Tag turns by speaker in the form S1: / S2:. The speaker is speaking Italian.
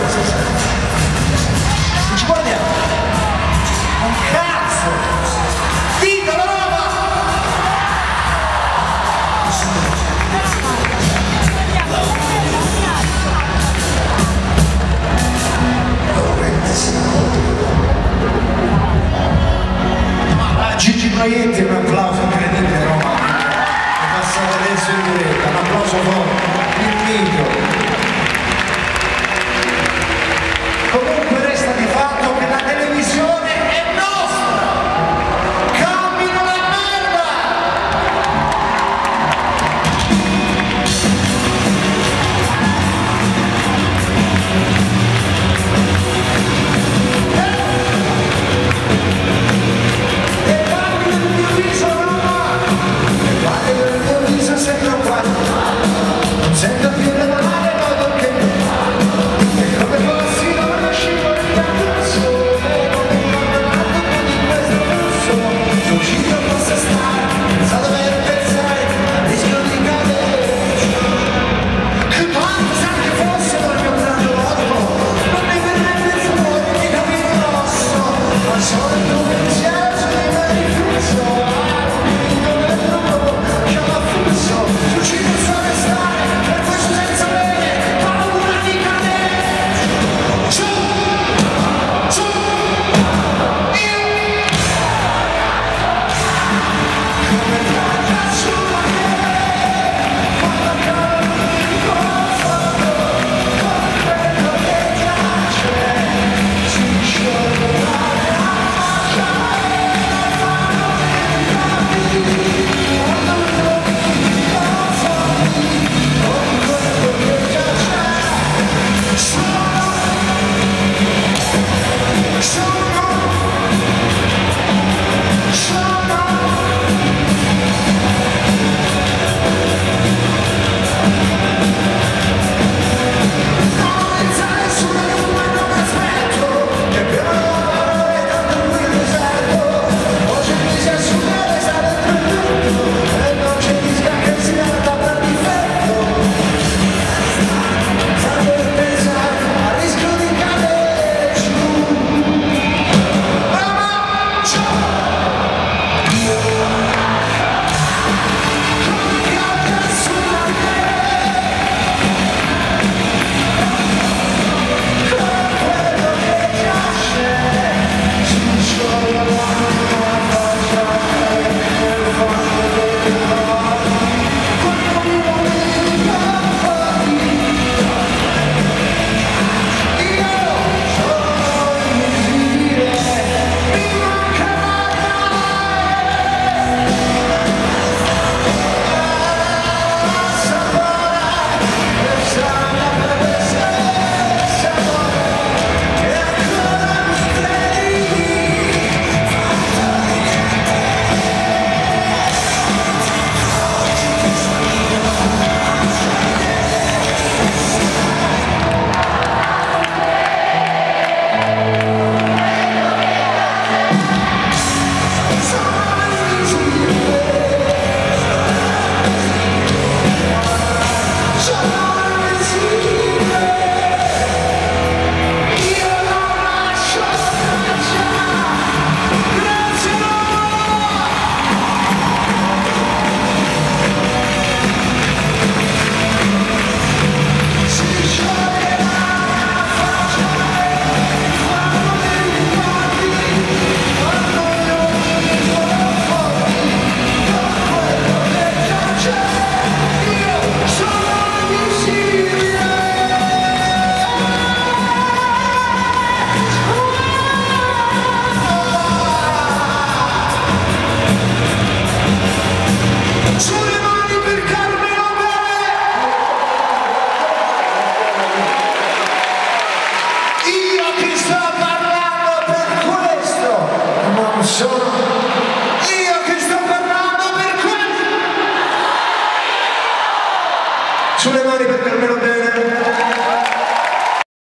S1: ci guardiamo. Un cazzo! Dita la roba! Ma Gigi Proietti, un applauso incredibile, Roma. È passato adesso in diretta, un applauso forte, il mito. Comunque resta di fatto che la televisione è nostra! Cammino la merda! E parli del mio viso, Roma! E parli del mio viso, sento qua! Non sento più le mani, ma perché? E come fossi non riuscivo a ridare il sole, come guardando di questo flusso, l'uscita possa stare, senza dover pensare al rischio di cadere. Che tanto sa che fosse il mio grande corpo, non mi verrebbe fuori di capire rosso, ma solo il tuo pensiero su di me rifiuto, dove trovo, che m'affuso, l'uscita sa restare, per questo senza bene, paura di cadere. Su, su, io come pianta sulla che quando acaba il conforto con quello che piace si scioglie la faccia e la fanno entrare quando trovi il conforto con quello che piace sono sono